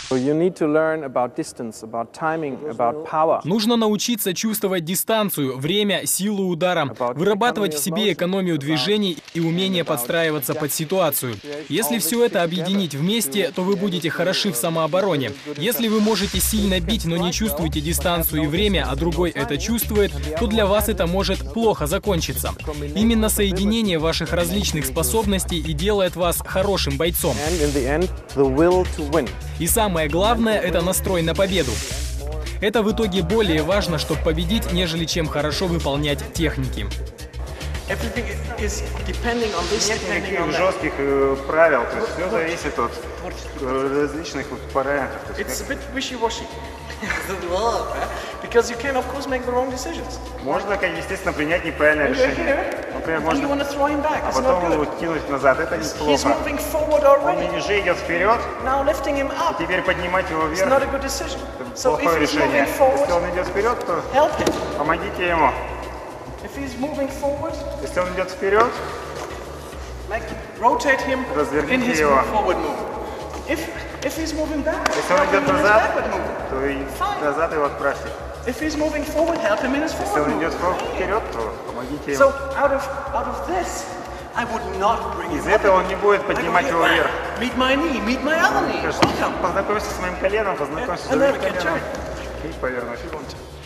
Нужно научиться чувствовать дистанцию, время, силу удара, вырабатывать в себе экономию движений и умение подстраиваться под ситуацию. Если все это объединить вместе, то вы будете хороши в самообороне. Если вы можете сильно бить, но не чувствуете дистанцию и время, а другой это чувствует, то для вас это может плохо закончиться. Именно соединение ваших различных способностей и делает вас хорошим бойцом. И самое главное – это настрой на победу. Это в итоге более важно, чтобы победить, нежели чем хорошо выполнять техники. Нет никаких жестких правил, то есть все зависит от различных параметров. Можно, естественно, принять неправильное решение. Например, можно, а потом его кинуть назад. Это неплохо. Он уже идет вперед, и теперь поднимать его вверх – это плохое решение. Если он идет вперед, то помогите ему. Если он идет вперед, разверните его. Если он идет назад, то и назад его отправьте. Если он идет вперед, то помогите ему. Из этого он не будет поднимать его вверх. Познакомься с моим коленом, познакомься с другим коленом и повернуть.